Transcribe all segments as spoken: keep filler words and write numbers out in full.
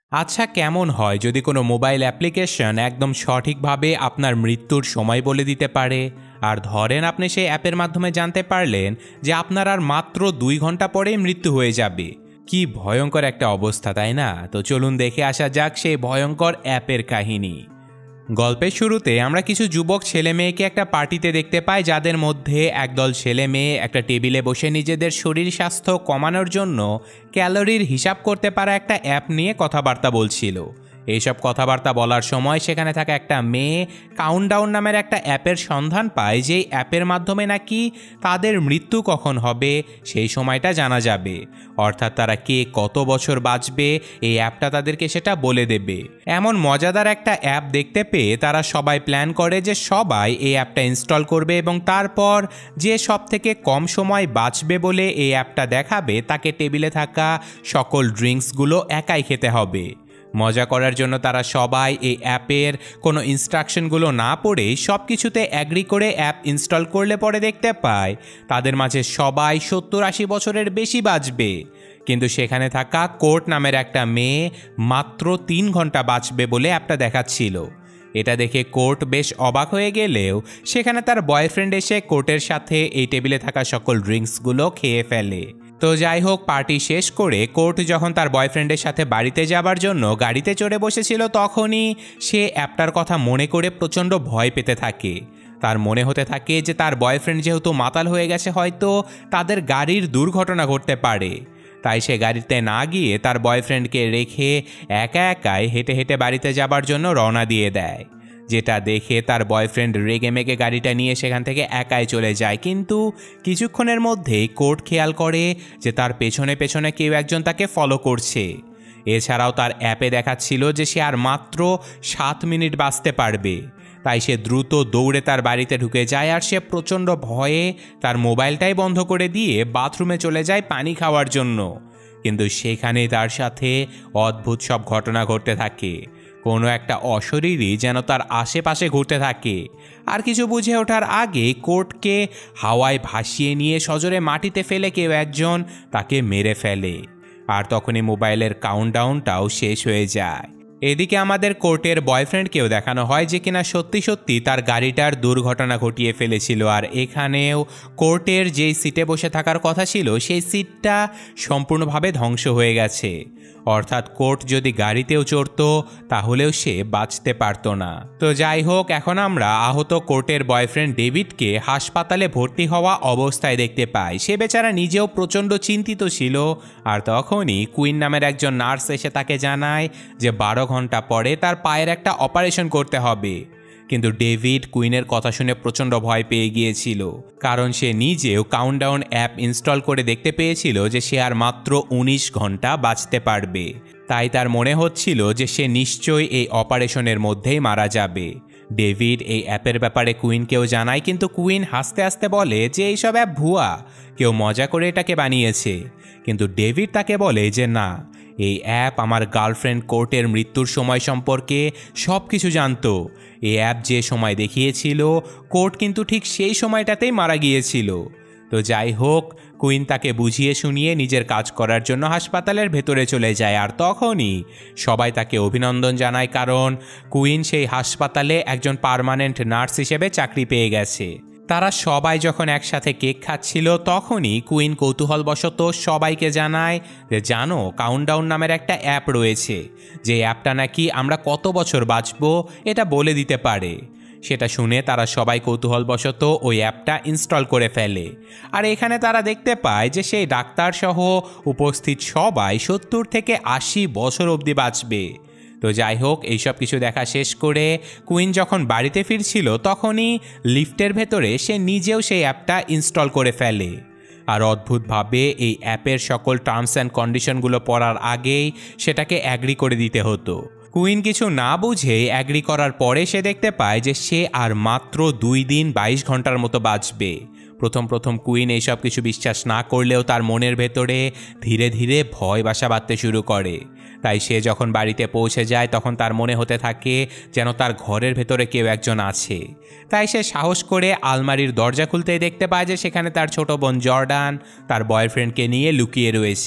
আচ্ছা, কেমন হয় যদি কোনো মোবাইল অ্যাপ্লিকেশন একদম সঠিকভাবে আপনার মৃত্যুর সময় বলে দিতে পারে? আর ধরেন আপনি সেই অ্যাপের মাধ্যমে জানতে পারলেন যে আপনার আর মাত্র দুই ঘন্টা পরেই মৃত্যু হয়ে যাবে। কি ভয়ঙ্কর একটা অবস্থা, তাই না? তো চলুন দেখে আসা যাক সেই ভয়ঙ্কর অ্যাপের কাহিনী। গল্পের শুরুতে আমরা কিছু যুবক ছেলে মেয়েকে একটা পার্টিতে দেখতে পাই, যাদের মধ্যে একদল ছেলে মেয়ে একটা টেবিলে বসে নিজেদের শরীর স্বাস্থ্য কমানোর জন্য ক্যালোরির হিসাব করতে পারা একটা অ্যাপ নিয়ে কথাবার্তা বলছিল। এইসব কথাবার্তা বলার সময় সেখানে থাকা একটা মেয়ে কাউন্টডাউন নামের একটা অ্যাপের সন্ধান পায়, যেই অ্যাপের মাধ্যমে নাকি তাদের মৃত্যু কখন হবে সেই সময়টা জানা যাবে। অর্থাৎ তারা কে কত বছর বাঁচবে এই অ্যাপটা তাদেরকে সেটা বলে দেবে। এমন মজাদার একটা অ্যাপ দেখতে পেয়ে তারা সবাই প্ল্যান করে যে সবাই এই অ্যাপটা ইনস্টল করবে এবং তারপর যে সব থেকে কম সময় বাঁচবে বলে এই অ্যাপটা দেখাবে তাকে টেবিলে থাকা সকল ড্রিঙ্কসগুলো একাই খেতে হবে। মজা করার জন্য তারা সবাই এই অ্যাপের কোনো ইনস্ট্রাকশনগুলো না পড়েই সব কিছুতে অ্যাগ্রি করে অ্যাপ ইনস্টল করলে পরে দেখতে পায় তাদের মাঝে সবাই সত্তর আশি বছরের বেশি বাঁচবে। কিন্তু সেখানে থাকা কোর্ট নামের একটা মেয়ে মাত্র তিন ঘন্টা বাঁচবে বলে অ্যাপটা দেখাচ্ছিল। এটা দেখে কোর্ট বেশ অবাক হয়ে গেলেও সেখানে তার বয়ফ্রেন্ড এসে কোর্টের সাথে এই টেবিলে থাকা সকল ড্রিঙ্কসগুলো খেয়ে ফেলে। তো যাই হোক, পার্টি শেষ করে কোর্ট যখন তার বয়ফ্রেন্ডের সাথে বাড়িতে যাবার জন্য গাড়িতে চড়ে বসেছিল, তখনই সে অ্যাপটার কথা মনে করে প্রচণ্ড ভয় পেতে থাকে। তার মনে হতে থাকে যে তার বয়ফ্রেন্ড যেহেতু মাতাল হয়ে গেছে, হয়তো তাদের গাড়ির দুর্ঘটনা ঘটতে পারে। তাই সে গাড়িতে না গিয়ে তার বয়ফ্রেন্ডকে রেখে একা একাই হেঁটে হেঁটে বাড়িতে যাবার জন্য রওনা দিয়ে দেয়। যেটা দেখে তার বয়ফ্রেন্ড রেগে মেগে গাড়িটা নিয়ে সেখান থেকে একাই চলে যায়। কিন্তু কিছুক্ষণের মধ্যেই কোর্ট খেয়াল করে যে তার পেছনে পেছনে কেউ একজন তাকে ফলো করছে। এছাড়াও তার অ্যাপে দেখাচ্ছিল যে সে আর মাত্র সাত মিনিট বাঁচতে পারবে। তাই সে দ্রুত দৌড়ে তার বাড়িতে ঢুকে যায় আর সে প্রচণ্ড ভয়ে তার মোবাইলটাই বন্ধ করে দিয়ে বাথরুমে চলে যায় পানি খাওয়ার জন্য। কিন্তু সেখানে তার সাথে অদ্ভুত সব ঘটনা ঘটতে থাকে। কোনো একটা অশরীরী যেন তার আশেপাশে ঘুরতে থাকে। আর কিছু বুঝে ওঠার আগে কোর্টকে হাওয়ায় ভাসিয়ে নিয়ে সজোরে মাটিতে ফেলে কেউ একজন তাকে মেরে ফেলে। আর তখনই মোবাইলের কাউন্টডাউনটাও শেষ হয়ে যায়। এদিকে আমাদের কোর্টের বয়ফ্রেন্ডকেও দেখানো হয় যে কিনা সত্যি সত্যি তার গাড়িটার দুর্ঘটনা ঘটিয়ে ফেলেছিল। আর এখানেও কোর্টের যেই সিটে বসে থাকার কথা ছিল সেই সিটটা সম্পূর্ণভাবে ধ্বংস হয়ে গেছে। অর্থাৎ কোর্ট যদি গাড়িতেও চড়তো তাহলেও সে বাঁচতে পারত না। তো যাই হোক, এখন আমরা আহত কোর্টের বয়ফ্রেন্ড ডেভিডকে হাসপাতালে ভর্তি হওয়া অবস্থায় দেখতে পাই। সে বেচারা নিজেও প্রচণ্ড চিন্তিত ছিল। আর তখনই কুইন নামের একজন নার্স এসে তাকে জানায় যে বারো ঘন্টা পরে তার পায়ের একটা অপারেশন করতে হবে। কিন্তু ডেভিড কুইনের কথা শুনে প্রচণ্ড ভয় পেয়ে গিয়েছিল, কারণ সে নিজেও কাউন্টডাউন অ্যাপ ইনস্টল করে দেখতে পেয়েছিল যে সে আর মাত্র উনিশ ঘন্টা বাঁচতে পারবে। তাই তার মনে হচ্ছিল যে সে নিশ্চয়ই এই অপারেশনের মধ্যেই মারা যাবে। ডেভিড এই অ্যাপের ব্যাপারে কুইনকেও জানায়, কিন্তু কুইন হাসতে হাসতে বলে যে এইসব অ্যাপ ভুয়া, কেউ মজা করে এটাকে বানিয়েছে। কিন্তু ডেভিড তাকে বলে যে না, এই অ্যাপ আমার গার্লফ্রেন্ড কোর্টের মৃত্যুর সময় সম্পর্কে সব কিছু জানতো। এই অ্যাপ যে সময় দেখিয়েছিল কোর্ট কিন্তু ঠিক সেই সময়টাতেই মারা গিয়েছিল। তো যাই হোক, কুইন তাকে বুঝিয়ে শুনিয়ে নিজের কাজ করার জন্য হাসপাতালের ভেতরে চলে যায়। আর তখনই সবাই তাকে অভিনন্দন জানায়, কারণ কুইন সেই হাসপাতালে একজন পার্মানেন্ট নার্স হিসেবে চাকরি পেয়ে গেছে। তারা সবাই যখন একসাথে কেক খাচ্ছিল তখনই কুইন কৌতূহলবশত সবাইকে জানায় যে জানো, কাউন্টডাউন নামের একটা অ্যাপ রয়েছে, যে অ্যাপটা নাকি আমরা কত বছর বাঁচবো এটা বলে দিতে পারে। সেটা শুনে তারা সবাই কৌতূহলবশত ওই অ্যাপটা ইনস্টল করে ফেলে। আর এখানে তারা দেখতে পায় যে সেই ডাক্তার সহ উপস্থিত সবাই সত্তর থেকে আশি বছর অবধি বাঁচবে। তো যাই হোক, এইসব কিছু দেখা শেষ করে কুইন যখন বাড়িতে ফিরছিল তখনই লিফটের ভেতরে সে নিজেও সেই অ্যাপটা ইনস্টল করে ফেলে। আর অদ্ভুতভাবে এই অ্যাপের সকল টার্মস অ্যান্ড কন্ডিশনগুলো পড়ার আগেই সেটাকে অ্যাগ্রি করে দিতে হতো। কুইন কিছু না বুঝে অ্যাগ্রি করার পরে সে দেখতে পায় যে সে আর মাত্র দুই দিন বাইশ ঘন্টার মতো বাঁচবে। প্রথম প্রথম কুইন এইসব কিছু বিশ্বাস না করলেও তার মনের ভেতরে ধীরে ধীরে ভয় বাসা বাঁধতে শুরু করে। তাই সে যখন বাড়িতে পৌঁছে যায় তখন তার মনে হতে থাকে যেন তার ঘরের ভেতরে কেউ একজন আছে। তাই সে সাহস করে আলমারির দরজা খুলতেই দেখতে পায় যে সেখানে তার ছোট বোন জর্ডান তার বয়ফ্রেন্ডকে নিয়ে লুকিয়ে রয়েছে।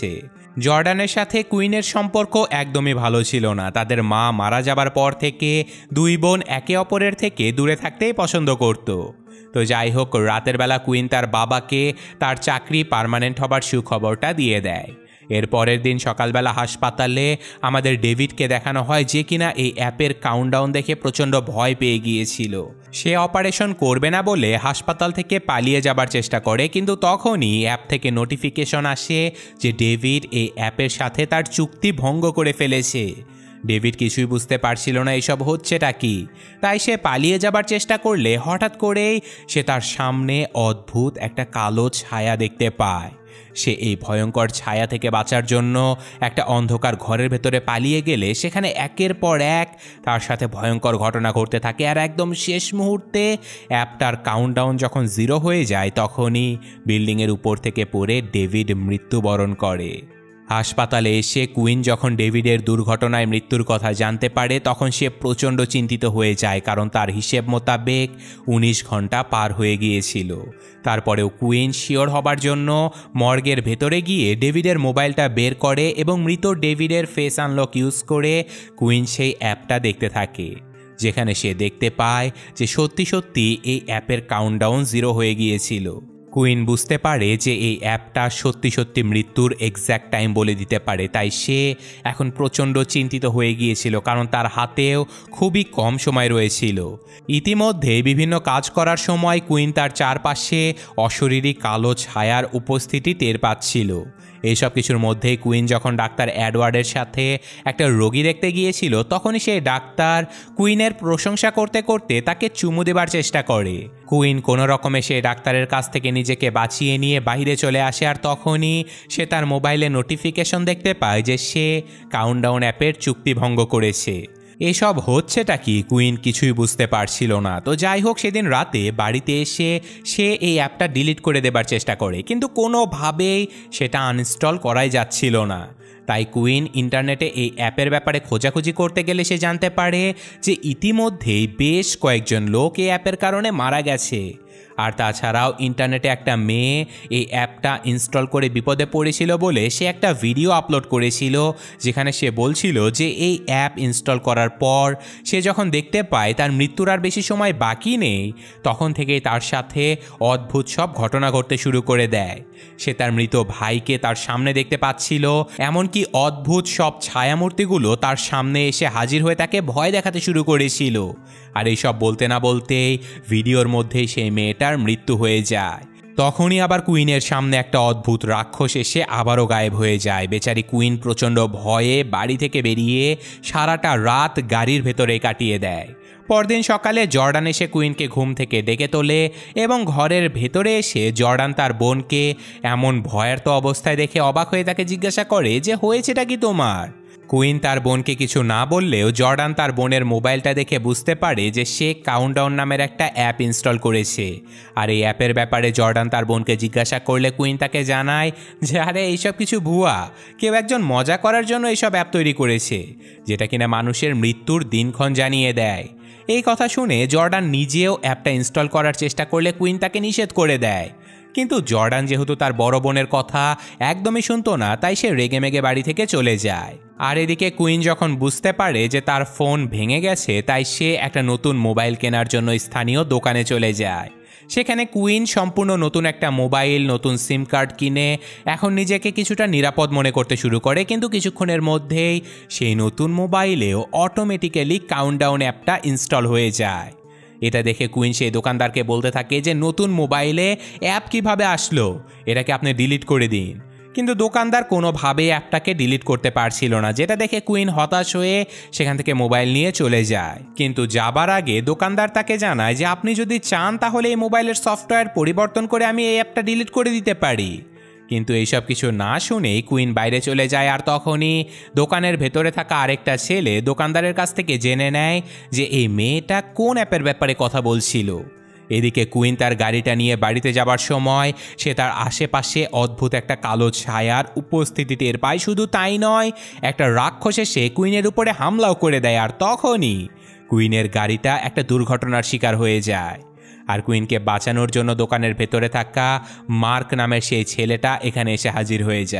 জর্ডানের সাথে কুইনের সম্পর্ক একদমই ভালো ছিল না। তাদের মা মারা যাবার পর থেকে দুই বোন একে অপরের থেকে দূরে থাকতেই পছন্দ করত। তো যাই হোক, রাতের বেলা কুইন তার বাবাকে তার চাকরি পার্মানেন্ট হবার সুখবরটা দিয়ে দেয়। এর পরের দিন সকালবেলা হাসপাতালে আমাদের ডেভিডকে দেখানো হয়, যে কিনা এই অ্যাপের কাউন্টডাউন দেখে প্রচণ্ড ভয় পেয়ে গিয়েছিল। সে অপারেশন করবে না বলে হাসপাতাল থেকে পালিয়ে যাবার চেষ্টা করে, কিন্তু তখনই অ্যাপ থেকে নোটিফিকেশন আসে যে ডেভিড এই অ্যাপের সাথে তার চুক্তি ভঙ্গ করে ফেলেছে। ডেভিড কিছুই বুঝতে পারছিল না এসব হচ্ছেটা কি, তাই সে পালিয়ে যাবার চেষ্টা করলে হঠাৎ করেই সে তার সামনে অদ্ভুত একটা কালো ছায়া দেখতে পায়। সে এই ভয়ঙ্কর ছায়া থেকে বাঁচার জন্য একটা অন্ধকার ঘরের ভেতরে পালিয়ে গেলে সেখানে একের পর এক তার সাথে ভয়ঙ্কর ঘটনা ঘটতে থাকে। আর একদম শেষ মুহূর্তে অ্যাপটার কাউন্টডাউন যখন জিরো হয়ে যায়, তখনই বিল্ডিংয়ের উপর থেকে পড়ে ডেভিড মৃত্যুবরণ করে। হাসপাতালে এসে কুইন যখন ডেভিডের দুর্ঘটনায় মৃত্যুর কথা জানতে পারে, তখন সে প্রচণ্ড চিন্তিত হয়ে যায়, কারণ তার হিসেব মোতাবেক উনিশ ঘন্টা পার হয়ে গিয়েছিল। তারপরেও কুইন শিওর হবার জন্য মর্গের ভেতরে গিয়ে ডেভিডের মোবাইলটা বের করে এবং মৃত ডেভিডের ফেস আনলক ইউজ করে কুইন সেই অ্যাপটা দেখতে থাকে, যেখানে সে দেখতে পায় যে সত্যি সত্যি এই অ্যাপের কাউন্টডাউন জিরো হয়ে গিয়েছিল। কুইন বুঝতে পারে যে এই অ্যাপটা সত্যি সত্যি মৃত্যুর এক্স্যাক্ট টাইম বলে দিতে পারে, তাই সে এখন প্রচণ্ড চিন্তিত হয়ে গিয়েছিল, কারণ তার হাতেও খুবই কম সময় রয়েছিল। ইতিমধ্যে বিভিন্ন কাজ করার সময় কুইন তার চারপাশে অশরীরী কালো ছায়ার উপস্থিতি টের পাচ্ছিল। এইসব কিছুর মধ্যেই কুইন যখন ডাক্তার অ্যাডওয়ার্ডের সাথে একটা রোগী দেখতে গিয়েছিল, তখনই সেই ডাক্তার কুইনের প্রশংসা করতে করতে তাকে চুমু দেবার চেষ্টা করে। কুইন কোনো রকমে সেই ডাক্তারের কাছ থেকে নিজেকে বাঁচিয়ে নিয়ে বাইরে চলে আসে, আর তখনই সে তার মোবাইলে নোটিফিকেশন দেখতে পায় যে সে কাউন্টডাউন অ্যাপের চুক্তি ভঙ্গ করেছে। এসব হচ্ছেটা কি কুইন কিছুই বুঝতে পারছিল না। তো যাই হোক, সেদিন রাতে বাড়িতে এসে সে এই অ্যাপটা ডিলিট করে দেবার চেষ্টা করে, কিন্তু কোনোভাবেই সেটা আনইনস্টল করাই যাচ্ছিল না। তাই কুইন ইন্টারনেটে এই অ্যাপের ব্যাপারে খোঁজাখুঁজি করতে গেলে সে জানতে পারে যে ইতিমধ্যেই বেশ কয়েকজন লোক এই অ্যাপের কারণে মারা গেছে। আর তাছাড়াও ইন্টারনেটে একটা মেয়ে এই অ্যাপটা ইনস্টল করে বিপদে পড়েছিল বলে সে একটা ভিডিও আপলোড করেছিল, যেখানে সে বলছিল যে এই অ্যাপ ইনস্টল করার পর সে যখন দেখতে পায় তার মৃত্যুর আর বেশি সময় বাকি নেই, তখন থেকেই তার সাথে অদ্ভুত সব ঘটনা ঘটতে শুরু করে দেয়। সে তার মৃত ভাইকে তার সামনে দেখতে পাচ্ছিল, এমনকি অদ্ভুত সব ছায়ামূর্তিগুলো তার সামনে এসে হাজির হয়ে তাকে ভয় দেখাতে শুরু করেছিল। আর এইসব বলতে না বলতেই ভিডিওর মধ্যেই সেই মেয়েটার মৃত্যু হয়ে যায়। তখনই আবার কুইনের সামনে একটা অদ্ভুত রাক্ষস এসে আবারও গায়েব হয়ে যায়। বেচারি কুইন প্রচণ্ড ভয়ে বাড়ি থেকে বেরিয়ে সারাটা রাত গাড়ির ভেতরে কাটিয়ে দেয়। পরদিন সকালে জর্ডান এসে কুইনকে ঘুম থেকে ডেকে তোলে এবং ঘরের ভেতরে এসে জর্ডান তার বোনকে এমন ভয়ার্ত অবস্থায় দেখে অবাক হয়ে তাকে জিজ্ঞাসা করে যে হয়েছেটা কি তোমার। কুইন তার বোনকে কিছু না বললেও জর্ডান তার বোনের মোবাইলটা দেখে বুঝতে পারে যে সে কাউন্টডাউন নামের একটা অ্যাপ ইনস্টল করেছে। আর এই অ্যাপের ব্যাপারে জর্ডান তার বোনকে জিজ্ঞাসা করলে কুইন তাকে জানায় যে আরে এইসব কিছু ভুয়া, কেউ একজন মজা করার জন্য এইসব অ্যাপ তৈরি করেছে, যেটা কিনা মানুষের মৃত্যুর দিনক্ষণ জানিয়ে দেয়। এই কথা শুনে জর্ডান নিজেও অ্যাপটা ইনস্টল করার চেষ্টা করলে কুইন তাকে নিষেধ করে দেয়। কিন্তু জর্ডান যেহেতু তার বড় বোনের কথা একদমই শুনতো না, তাই সে রেগেমেগে বাড়ি থেকে চলে যায়। আর এদিকে কুইন যখন বুঝতে পারে যে তার ফোন ভেঙে গেছে, তাই সে একটা নতুন মোবাইল কেনার জন্য স্থানীয় দোকানে চলে যায়। সেখানে কুইন সম্পূর্ণ নতুন একটা মোবাইল, নতুন সিম কার্ড কিনে এখন নিজেকে কিছুটা নিরাপদ মনে করতে শুরু করে। কিন্তু কিছুক্ষণের মধ্যেই সেই নতুন মোবাইলেও অটোমেটিক্যালি কাউন্টডাউন অ্যাপটা ইনস্টল হয়ে যায়। এটা দেখে কুইন সেই দোকানদারকে বলতে থাকে যে নতুন মোবাইলে অ্যাপ কিভাবে আসলো, এটাকে আপনি ডিলিট করে দিন। কিন্তু দোকানদার কোনোভাবেই অ্যাপটাকে ডিলিট করতে পারছিল না, যেটা দেখে কুইন হতাশ হয়ে সেখান থেকে মোবাইল নিয়ে চলে যায়। কিন্তু যাবার আগে দোকানদার তাকে জানায় যে আপনি যদি চান তাহলে এই মোবাইলের সফটওয়্যার পরিবর্তন করে আমি এই অ্যাপটা ডিলিট করে দিতে পারি। কিন্তু এইসব কিছু না শুনেই কুইন বাইরে চলে যায়। আর তখনই দোকানের ভেতরে থাকা আরেকটা ছেলে দোকানদারের কাছ থেকে জেনে নেয় যে এই মেয়েটা কোন অ্যাপের ব্যাপারে কথা বলছিল। এদিকে কুইন তার গাড়িটা নিয়ে বাড়িতে যাবার সময় সে তার আশেপাশে অদ্ভুত একটা কালো ছায়ার উপস্থিতি টের পায়। শুধু তাই নয়, একটা রাক্ষস এসে কুইনের উপরে হামলাও করে দেয়। আর তখনই কুইনের গাড়িটা একটা দুর্ঘটনার শিকার হয়ে যায়। আর কুইনকে বাঁচানোর জন্য দোকানের ভেতরে থাকা মার্ক নামের সেই ছেলেটা এখানে এসে হাজির হয়ে যায়।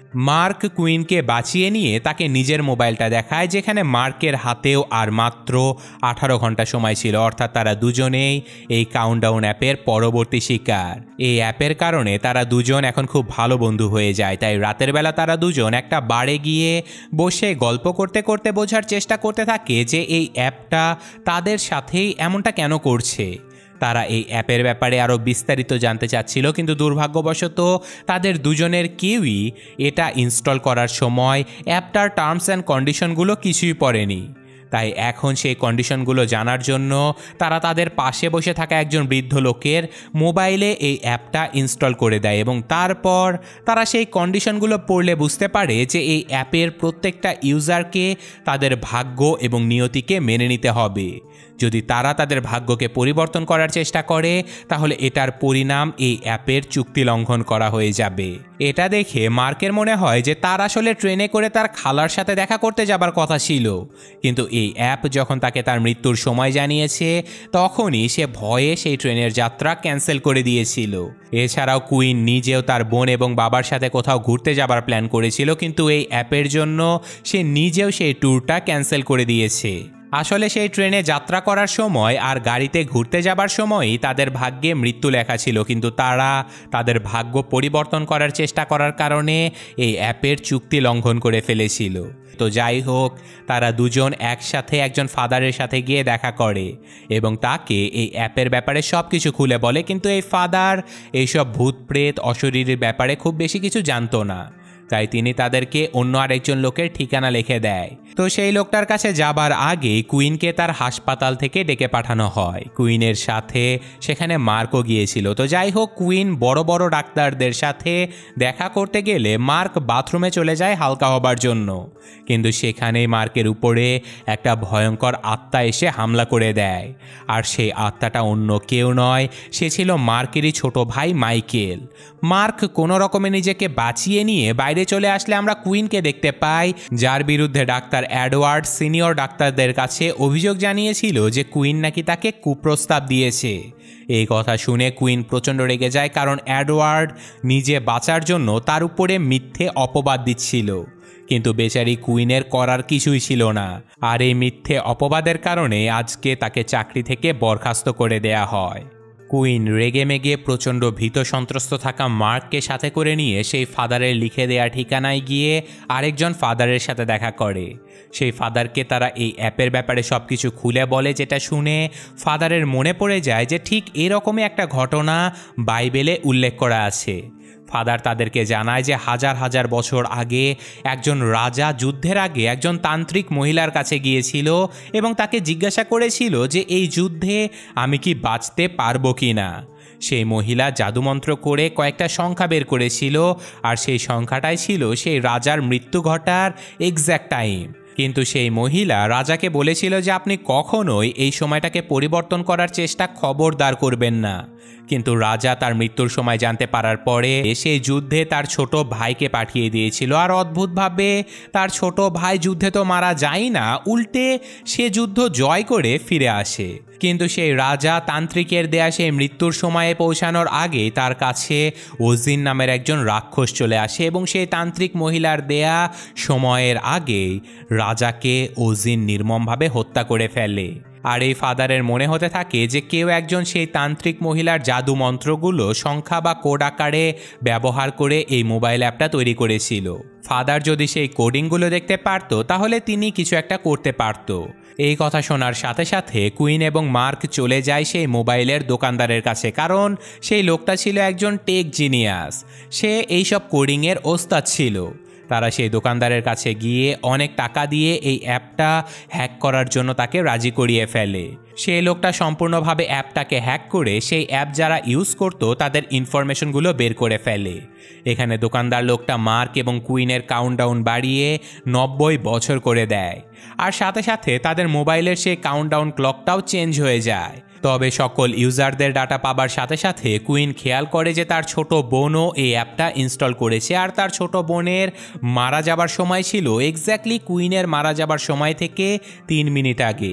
মার্ক কুইনকে বাঁচিয়ে নিয়ে তাকে নিজের মোবাইলটা দেখায়, যেখানে মার্কের হাতেও আর মাত্র আঠারো ঘন্টা সময় ছিল, অর্থাৎ তারা দুজনেই এই কাউন্টডাউন অ্যাপের পরবর্তী শিকার। এই অ্যাপের কারণে তারা দুজন এখন খুব ভালো বন্ধু হয়ে যায়। তাই রাতের বেলা তারা দুজন একটা বারে গিয়ে বসে গল্প করতে করতে বোঝার চেষ্টা করতে থাকে যে এই অ্যাপটা তাদের সাথেই এমনটা কেন করছে। তারা এই অ্যাপের ব্যাপারে আরও বিস্তারিত জানতে চাচ্ছিল, কিন্তু দুর্ভাগ্যবশত তাদের দুজনের কেউই এটা ইনস্টল করার সময় অ্যাপটার টার্মস অ্যান্ড কন্ডিশনগুলো কিছুই পড়েনি। তাই এখন সেই কন্ডিশনগুলো জানার জন্য তারা তাদের পাশে বসে থাকা একজন বৃদ্ধ লোকের মোবাইলে এই অ্যাপটা ইনস্টল করে দেয় এবং তারপর তারা সেই কন্ডিশনগুলো পড়লে বুঝতে পারে যে এই অ্যাপের প্রত্যেকটা ইউজারকে তাদের ভাগ্য এবং নিয়তিকে মেনে নিতে হবে। যদি তারা তাদের ভাগ্যকে পরিবর্তন করার চেষ্টা করে তাহলে এটার পরিণাম এই অ্যাপের চুক্তি লঙ্ঘন করা হয়ে যাবে। এটা দেখে মার্কের মনে হয় যে তার আসলে ট্রেনে করে তার খালার সাথে দেখা করতে যাবার কথা ছিল, কিন্তু এই অ্যাপ যখন তাকে তার মৃত্যুর সময় জানিয়েছে তখনই সে ভয়ে সেই ট্রেনের যাত্রা ক্যান্সেল করে দিয়েছিল। এছাড়াও কুইন নিজেও তার বোন এবং বাবার সাথে কোথাও ঘুরতে যাবার প্ল্যান করেছিল, কিন্তু এই অ্যাপের জন্য সে নিজেও সেই ট্যুরটা ক্যান্সেল করে দিয়েছে। আসলে সেই ট্রেনে যাত্রা করার সময় আর গাড়িতে ঘুরতে যাবার সময়ই তাদের ভাগ্যে মৃত্যু লেখা ছিল, কিন্তু তারা তাদের ভাগ্য পরিবর্তন করার চেষ্টা করার কারণে এই অ্যাপের চুক্তি লঙ্ঘন করে ফেলেছিল। তো যাই হোক, তারা দুজন একসাথে একজন ফাদারের সাথে গিয়ে দেখা করে এবং তাকে এই অ্যাপের ব্যাপারে সব কিছু খুলে বলে, কিন্তু এই ফাদার এইসব ভূত প্রেত অশরীরের ব্যাপারে খুব বেশি কিছু জানতো না। তাই তিনি তাদেরকে অন্য আরেকজন লোকের ঠিকানা লিখে দেয়। তো সেই লোকটার কাছে যাবার আগে কুইনকে তার হাসপাতাল থেকে ডেকে পাঠানো হয়। কুইনের সাথে সেখানে মার্কও গিয়েছিল। তো যাই হোক, কুইন বড় বড় ডাক্তারদের সাথে দেখা করতে গেলে মার্ক বাথরুমে চলে যায় হালকা হবার জন্য, কিন্তু সেখানেই মার্কের উপরে একটা ভয়ঙ্কর আত্মা এসে হামলা করে দেয়। আর সেই আত্মাটা অন্য কেউ নয়, সে ছিল মার্কেরই ছোট ভাই মাইকেল। মার্ক কোনো রকমে নিজেকে বাঁচিয়ে নিয়ে বাইরে চলে আসলে আমরা কুইনকে দেখতে পাই, যার বিরুদ্ধে ডাক্তার এডওয়ার্ড সিনিয়র ডাক্তারদের কাছে অভিযোগ জানিয়েছিল যে কুইন নাকি তাকে কুপ্রস্তাব দিয়েছে। এই কথা শুনে কুইন প্রচণ্ড রেগে যায়, কারণ এডওয়ার্ড নিজে বাঁচার জন্য তার উপরে মিথ্যে অপবাদ দিচ্ছিল। কিন্তু বেচারি কুইনের করার কিছুই ছিল না, আর এই মিথ্যে অপবাদের কারণে আজকে তাকে চাকরি থেকে বরখাস্ত করে দেয়া হয়। কুইন রেগে মেগে প্রচণ্ড ভীত সন্ত্রস্ত থাকা মার্ককে সাথে করে নিয়ে সেই ফাদারের লিখে দেয়া ঠিকানায় গিয়ে আরেকজন ফাদারের সাথে দেখা করে। সেই ফাদারকে তারা এই অ্যাপের ব্যাপারে সব কিছু খুলে বলে, যেটা শুনে ফাদারের মনে পড়ে যায় যে ঠিক এরকমই একটা ঘটনা বাইবেলে উল্লেখ করা আছে। ফাদার তাদেরকে জানায় যে হাজার হাজার বছর আগে একজন রাজা যুদ্ধের আগে একজন তান্ত্রিক মহিলার কাছে গিয়েছিল এবং তাকে জিজ্ঞাসা করেছিল যে এই যুদ্ধে আমি কি বাঁচতে পারবো কি না। সেই মহিলা জাদুমন্ত্র করে কয়েকটা সংখ্যা বের করেছিল, আর সেই সংখ্যাটাই ছিল সেই রাজার মৃত্যু ঘটার এক্স্যাক্ট টাইম। কিন্তু সেই মহিলা রাজাকে বলেছিল যে আপনি কখনোই এই সময়টাকে পরিবর্তন করার চেষ্টা খবরদার করবেন না। কিন্তু রাজা তার মৃত্যুর সময় জানতে পারার পরে সেই যুদ্ধে তার ছোট ভাইকে পাঠিয়ে দিয়েছিল, আর অদ্ভুতভাবে তার ছোট ভাই যুদ্ধে তো মারা যায় না, উল্টে সে যুদ্ধ জয় করে ফিরে আসে। কিন্তু সেই রাজা তান্ত্রিকের দেয়া সেই মৃত্যুর সময়ে পৌঁছানোর আগে তার কাছে ওজিন নামের একজন রাক্ষস চলে আসে এবং সেই তান্ত্রিক মহিলার দেয়া সময়ের আগেই রাজাকে ওজিন নির্মমভাবে হত্যা করে ফেলে। আর এই ফাদারের মনে হতে থাকে যে কেউ একজন সেই তান্ত্রিক মহিলার জাদু মন্ত্রগুলো সংখ্যা বা কোড আকারে ব্যবহার করে এই মোবাইল অ্যাপটা তৈরি করেছিল। ফাদার যদি সেই কোডিংগুলো দেখতে পারত তাহলে তিনি কিছু একটা করতে পারত। এই কথা শোনার সাথে সাথে কুইন এবং মার্ক চলে যায় সেই মোবাইলের দোকানদারের কাছে, কারণ সেই লোকটা ছিল একজন টেক জিনিয়াস। সে এইসব কোডিংয়ের ওস্তাদ ছিল। তারা সেই দোকানদারের কাছে গিয়ে অনেক টাকা দিয়ে এই অ্যাপটা হ্যাক করার জন্য তাকে রাজি করিয়ে ফেলে। সেই লোকটা সম্পূর্ণভাবে অ্যাপটাকে হ্যাক করে সেই অ্যাপ যারা ইউজ করতো তাদের ইনফরমেশনগুলো বের করে ফেলে। এখানে দোকানদার লোকটা মার্ক এবং কুইনের কাউন্টডাউন বাড়িয়ে নব্বই বছর করে দেয়, আর সাথে সাথে তাদের মোবাইলের সেই কাউন্টডাউন ক্লকটাও চেঞ্জ হয়ে যায়। তবে সকল ইউজারদের ডাটা পাবার সাথে সাথে কুইন খেয়াল করে যে তার ছোট বোনও এই অ্যাপটা ইনস্টল করেছে, আর তার ছোট বোনের মারা যাবার সময় ছিল এক্স্যাক্টলি কুইনের মারা যাবার সময় থেকে তিন মিনিট আগে।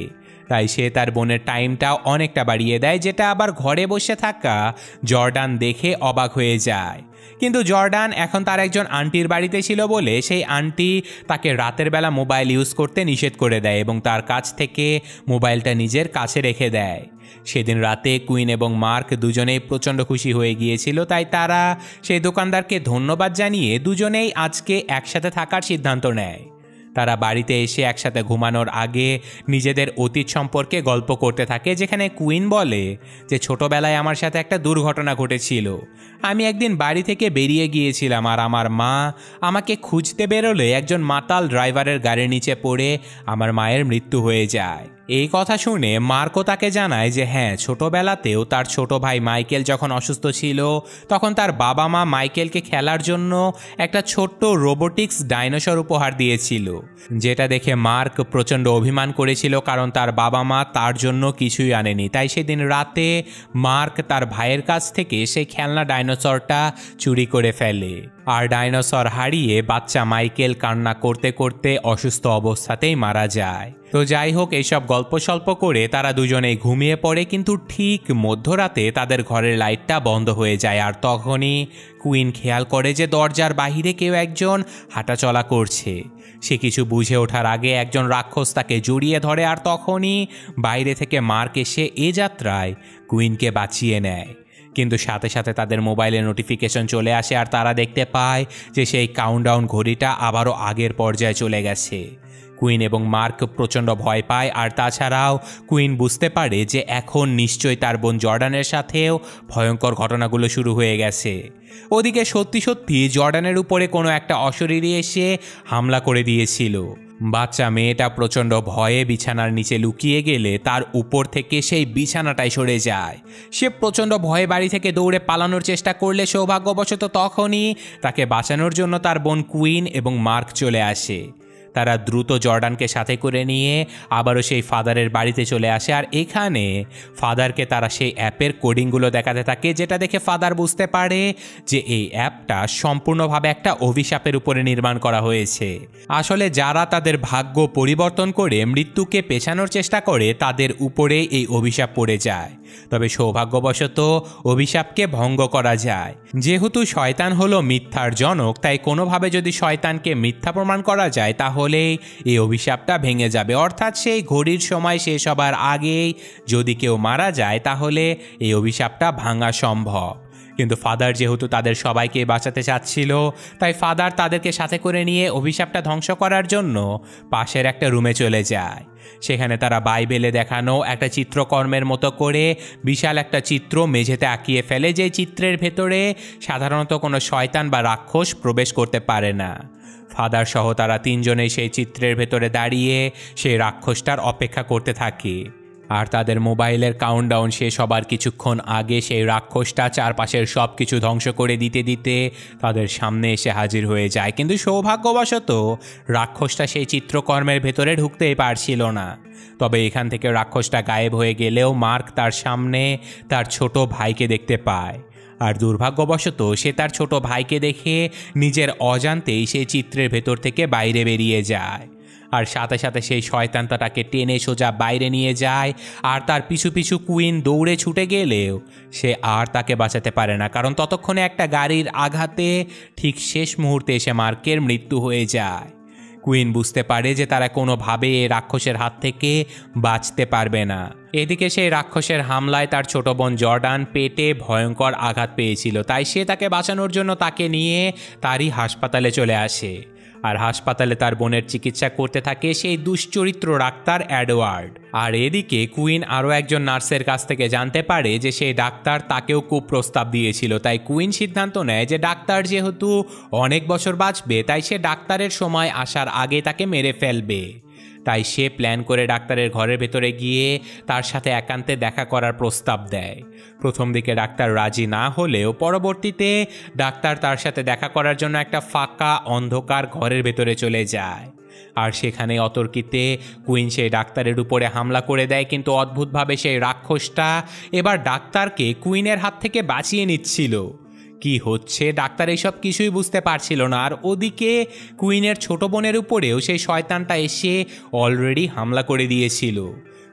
তাই সে তার বোনের টাইমটাও অনেকটা বাড়িয়ে দেয়, যেটা আবার ঘরে বসে থাকা জর্ডান দেখে অবাক হয়ে যায়। কিন্তু জর্ডান এখন তার একজন আন্টির বাড়িতে ছিল বলে সেই আন্টি তাকে রাতের বেলা মোবাইল ইউজ করতে নিষেধ করে দেয় এবং তার কাছ থেকে মোবাইলটা নিজের কাছে রেখে দেয়। সেদিন রাতে কুইন এবং মার্ক দুজনেই প্রচণ্ড খুশি হয়ে গিয়েছিল, তাই তারা সেই দোকানদারকে ধন্যবাদ জানিয়ে দুজনেই আজকে একসাথে থাকার সিদ্ধান্ত নেয়। তারা বাড়িতে এসে একসাথে ঘুমানোর আগে নিজেদের অতীত সম্পর্কে গল্প করতে থাকে, যেখানে কুইন বলে যে ছোটবেলায় আমার সাথে একটা দুর্ঘটনা ঘটেছিল। আমি একদিন বাড়ি থেকে বেরিয়ে গিয়েছিলাম আর আমার মা আমাকে খুঁজতে বেরোলে একজন মাতাল ড্রাইভারের গাড়ির নিচে পড়ে আমার মায়ের মৃত্যু হয়ে যায়। এই কথা শুনে মার্কো তাকে জানায় যে হ্যাঁ, ছোটবেলাতেও তার ছোট ভাই মাইকেল যখন অসুস্থ ছিল তখন তার বাবা মা মাইকেলকে খেলার জন্য একটা ছোট্ট রোবোটিক্স ডাইনোসর উপহার দিয়েছিল, যেটা দেখে মার্ক প্রচণ্ড অভিমান করেছিল কারণ তার বাবা মা তার জন্য কিছুই আনেনি। তাই সেদিন রাতে মার্ক তার ভাইয়ের কাছ থেকে সেই খেলনা ডাইনোসরটা চুরি করে ফেলে আর ডাইনোসর হারিয়ে বাচ্চা মাইকেল কান্না করতে করতে অসুস্থ অবস্থাতেই মারা যায়। তো যাই হোক, এইসব গল্প স্বল্প করে তারা দুজনেই ঘুমিয়ে পড়ে, কিন্তু ঠিক মধ্যরাতে তাদের ঘরের লাইটটা বন্ধ হয়ে যায় আর তখনই কুইন খেয়াল করে যে দরজার বাহিরে কেউ একজন হাঁটাচলা করছে। সে কিছু বুঝে ওঠার আগে একজন রাক্ষস তাকে জড়িয়ে ধরে আর তখনই বাইরে থেকে মার্ক এসে এ যাত্রায় কুইনকে বাঁচিয়ে নেয়। কিন্তু সাথে সাথে তাদের মোবাইলে নোটিফিকেশন চলে আসে আর তারা দেখতে পায় যে সেই কাউন্টডাউন ঘড়িটা আবারও আগের পর্যায়ে চলে গেছে। কুইন এবং মার্ক প্রচণ্ড ভয় পায় আর তাছাড়াও কুইন বুঝতে পারে যে এখন নিশ্চয়ই তার বোন জর্ডানের সাথেও ভয়ঙ্কর ঘটনাগুলো শুরু হয়ে গেছে। ওদিকে সত্যি সত্যি জর্ডানের উপরে কোনো একটা অশরীরী এসে হামলা করে দিয়েছিল। বাচ্চা মেয়েটা প্রচণ্ড ভয়ে বিছানার নিচে লুকিয়ে গেলে তার উপর থেকে সেই বিছানাটাই সরে যায়। সে প্রচণ্ড ভয়ে বাড়ি থেকে দৌড়ে পালানোর চেষ্টা করলে সৌভাগ্যবশত তখনই তাকে বাঁচানোর জন্য তার বোন কুইন এবং মার্ক চলে আসে। তারা দ্রুত জর্ডানকে সাথে করে নিয়ে আবারও সেই ফাদারের বাড়িতে চলে আসে আর এখানে ফাদারকে তারা সেই অ্যাপের কোডিংগুলো দেখাতে থাকে, যেটা দেখে ফাদার বুঝতে পারে যে এই অ্যাপটা সম্পূর্ণভাবে একটা অভিশাপের উপরে নির্মাণ করা হয়েছে। আসলে যারা তাদের ভাগ্য পরিবর্তন করে মৃত্যুকে পেছানোর চেষ্টা করে তাদের উপরে এই অভিশাপ পড়ে যায়। তবে সৌভাগ্যবশত অভিশাপকে ভঙ্গ করা যায়। যেহেতু শয়তান হলো মিথ্যার জনক, তাই কোনোভাবে যদি শয়তানকে মিথ্যা প্রমাণ করা যায় তাহলে এই অভিশাপটা ভেঙে যাবে। অর্থাৎ সেই ঘড়ির সময় শেষ হবার আগেই যদি কেউ মারা যায় তাহলে এই অভিশাপটা ভাঙা সম্ভব। কিন্তু ফাদার যেহেতু তাদের সবাইকে বাঁচাতে চাচ্ছিল, তাই ফাদার তাদেরকে সাথে করে নিয়ে অভিশাপটা ধ্বংস করার জন্য পাশের একটা রুমে চলে যায়। সেখানে তারা বাইবেলে দেখানো একটা চিত্রকর্মের মতো করে বিশাল একটা চিত্র মেঝেতে আঁকিয়ে ফেলে, যে চিত্রের ভেতরে সাধারণত কোনো শয়তান বা রাক্ষস প্রবেশ করতে পারে না। ফাদার সহ তারা তিনজনেই সেই চিত্রের ভেতরে দাঁড়িয়ে সেই রাক্ষসটার অপেক্ষা করতে থাকে আর তাদের মোবাইলের কাউন্টডাউন শেষ হবার কিছুক্ষণ আগে সেই রাক্ষসটা চারপাশের সব কিছু ধ্বংস করে দিতে দিতে তাদের সামনে এসে হাজির হয়ে যায়। কিন্তু সৌভাগ্যবশত রাক্ষসটা সেই চিত্রকর্মের ভেতরে ঢুকতেই পারছিল না। তবে এখান থেকে রাক্ষসটা গায়েব হয়ে গেলেও মার্ক তার সামনে তার ছোট ভাইকে দেখতে পায় আর দুর্ভাগ্যবশত সে তার ছোট ভাইকে দেখে নিজের অজান্তেই সেই চিত্রের ভেতর থেকে বাইরে বেরিয়ে যায় আর সাথে সাথে সেই শয়তানটা তাকে টেনে সোজা বাইরে নিয়ে যায় আর তার পিছু পিছু কুইন দৌড়ে ছুটে গেলেও সে আর তাকে বাঁচাতে পারে না, কারণ ততক্ষণে একটা গাড়ির আঘাতে ঠিক শেষ মুহূর্তে এসে মার্কের মৃত্যু হয়ে যায়। কুইন বুঝতে পারে যে তারা কোনোভাবে এই রাক্ষসের হাত থেকে বাঁচতে পারবে না। এদিকে সেই রাক্ষসের হামলায় তার ছোট বোন জর্ডান পেটে ভয়ঙ্কর আঘাত পেয়েছিল, তাই সে তাকে বাঁচানোর জন্য তাকে নিয়ে তারই হাসপাতালে চলে আসে আর হাসপাতালে তার বোনের চিকিৎসা করতে থাকে সেই দুশ্চরিত্র ডাক্তার এডওয়ার্ড। আর এদিকে কুইন আরও একজন নার্সের কাছ থেকে জানতে পারে যে সেই ডাক্তার তাকেও কুপ্রস্তাব দিয়েছিল, তাই কুইন সিদ্ধান্ত নেয় যে ডাক্তার যেহেতু অনেক বছর বাঁচবে তাই সে ডাক্তারের সময় আসার আগে তাকে মেরে ফেলবে। তাই সে প্ল্যান করে ডাক্তারের ঘরের ভেতরে গিয়ে তার সাথে একান্তে দেখা করার প্রস্তাব দেয়। প্রথম দিকে ডাক্তার রাজি না হলেও পরবর্তীতে ডাক্তার তার সাথে দেখা করার জন্য একটা ফাঁকা অন্ধকার ঘরের ভেতরে চলে যায় আর সেখানে অতর্কিতে কুইন সেই ডাক্তারের উপরে হামলা করে দেয়। কিন্তু অদ্ভুতভাবে সেই রাক্ষসটা এবার ডাক্তারকে কুইনের হাত থেকে বাঁচিয়ে নিচ্ছিল। কি হচ্ছে ডাক্তার এইসব কিছুই বুঝতে পারছিল না। আর ওদিকে কুইনের ছোট বোনের উপরেও সেই শয়তানটা এসে অলরেডি হামলা করে দিয়েছিল।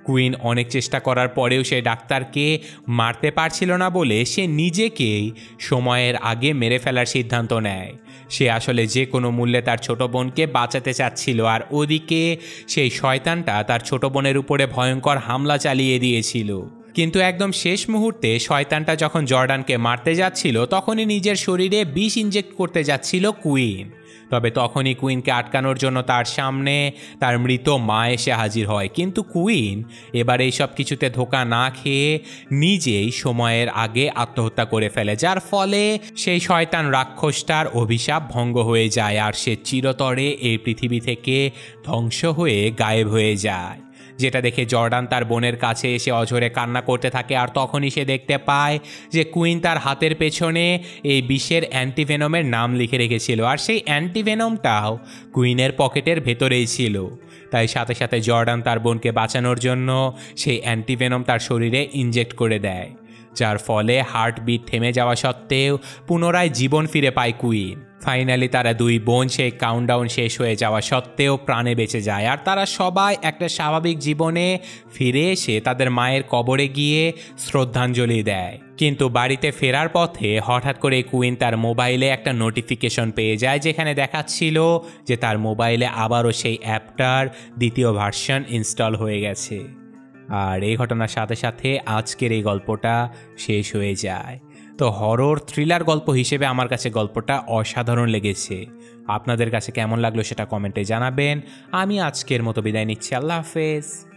কুইন অনেক চেষ্টা করার পরেও সে ডাক্তারকে মারতে পারছিল না বলে সে নিজেকেই সময়ের আগে মেরে ফেলার সিদ্ধান্ত নেয়। সে আসলে যে কোনো মূল্যে তার ছোট বোনকে বাঁচাতে চাচ্ছিল, আর ওদিকে সেই শয়তানটা তার ছোট বোনের উপরে ভয়ঙ্কর হামলা চালিয়ে দিয়েছিল। কিন্তু একদম শেষ মুহূর্তে শয়তানটা যখন জর্ডানকে মারতে যাচ্ছিল তখনই নিজের শরীরে বিষ ইনজেক্ট করতে যাচ্ছিল কুইন। তবে তখনই কুইনকে আটকানোর জন্য তার সামনে তার মৃত মা এসে হাজির হয়। কিন্তু কুইন এবার এই সব কিছুতে ধোঁকা না খেয়ে নিজেই সময়ের আগে আত্মহত্যা করে ফেলে, যার ফলে সেই শয়তান রাক্ষসটার অভিশাপ ভঙ্গ হয়ে যায় আর সে চিরতরে এই পৃথিবী থেকে ধ্বংস হয়ে গায়েব হয়ে যায়। যেটা দেখে জর্ডান তার বোনের কাছে এসে অঝরে কান্না করতে থাকে, আর তখনই সে দেখতে পায় যে কুইন তার হাতের পেছনে এই বিষের অ্যান্টিভেনমের নাম লিখে রেখেছিল, আর সেই অ্যান্টিভেনমটাও কুইনের পকেটের ভেতরেই ছিল। তাই সাথে সাথে জর্ডান তার বোনকে বাঁচানোর জন্য সেই অ্যান্টিভেনম তার শরীরে ইনজেক্ট করে দেয়, যার ফলে হার্টবিট থেমে যাওয়া সত্ত্বেও পুনরায় জীবন ফিরে পায় কুইন। ফাইনালি তারা দুই বোন সেই কাউন্টডাউন শেষ হয়ে যাওয়া সত্ত্বেও প্রাণে বেঁচে যায়, আর তারা সবাই একটা স্বাভাবিক জীবনে ফিরে এসে তাদের মায়ের কবরে গিয়ে শ্রদ্ধাঞ্জলি দেয়। কিন্তু বাড়িতে ফেরার পথে হঠাৎ করে কুইন তার মোবাইলে একটা নোটিফিকেশন পেয়ে যায়, যেখানে দেখাচ্ছিল যে তার মোবাইলে আবারও সেই অ্যাপটার দ্বিতীয় ভার্সন ইনস্টল হয়ে গেছে। আর এই ঘটনার সাথে সাথে আজকের এই গল্পটা শেষ হয়ে যায়। তো হরর থ্রিলার গল্প হিসেবে আমার কাছে গল্পটা অসাধারণ লেগেছে। আপনাদের কাছে কেমন লাগলো সেটা কমেন্টে জানাবেন। আমি আজকের মতো বিদায় নিচ্ছি। আল্লাহ হাফেজ।